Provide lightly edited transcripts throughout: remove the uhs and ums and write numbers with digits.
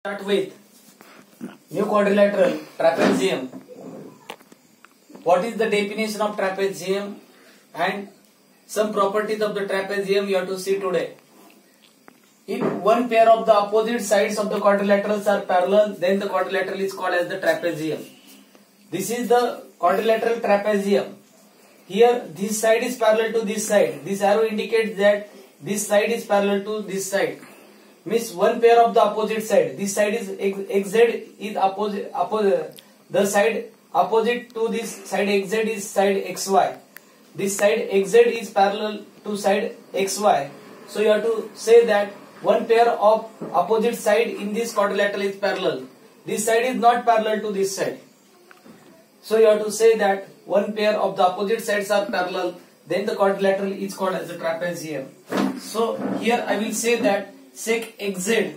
Start with new quadrilateral trapezium. What is the definition of trapezium and some properties of the trapezium you have to see today. If one pair of the opposite sides of the quadrilaterals are parallel, then the quadrilateral is called as the trapezium. This is the quadrilateral trapezium. Here this side is parallel to this side. This arrow indicates that this side is parallel to this side. Means one pair of the opposite side. This side is xz is opposite the side opposite to this side xz is side xy. This side xz is parallel to side xy. So you have to say that one pair of opposite side in this quadrilateral is parallel. This side is not parallel to this side. So you have to say that one pair of the opposite sides are parallel. Then the quadrilateral is called as a trapezium. So here I will say that sec xz,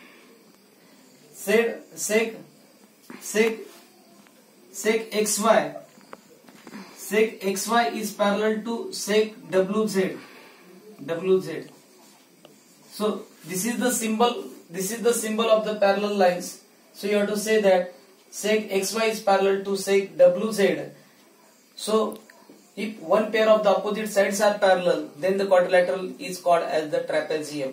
sec xy is parallel to sec wz. So this is the symbol of the parallel lines. So you have to say that sec xy is parallel to sec wz. So if one pair of the opposite sides are parallel, then the quadrilateral is called as the trapezium.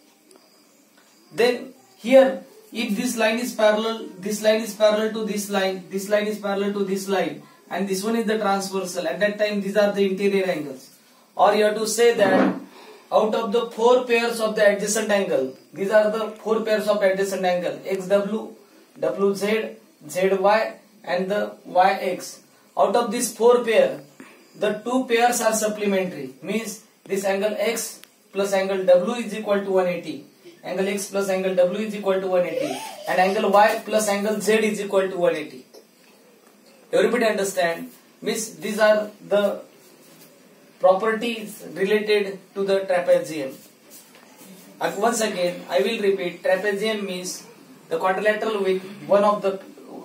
Then here, if this line is parallel to this line is parallel to this line, and this one is the transversal. At that time, these are the interior angles. Or you have to say that out of the four pairs of the adjacent angle, these are the four pairs of adjacent angle: xw, wz, zy, and the yx. Out of these four pairs, the two pairs are supplementary. Means this angle x plus angle w is equal to 180. Angle x plus angle w is equal to 180. And angle y plus angle z is equal to 180. Everybody understand? Means these are the properties related to the trapezium. And once again, I will repeat, trapezium means the quadrilateral with one of the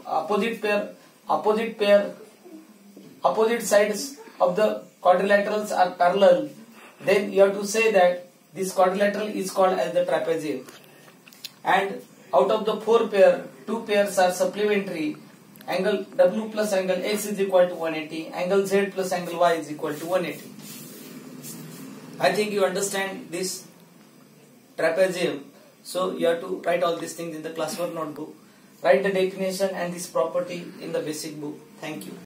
opposite sides of the quadrilaterals are parallel. Then you have to say that this quadrilateral is called as the trapezium. And out of the four pair, two pairs are supplementary. Angle w plus angle x is equal to 180. Angle z plus angle y is equal to 180. I think you understand this trapezium. So you have to write all these things in the classwork notebook. Write the definition and this property in the basic book. Thank you.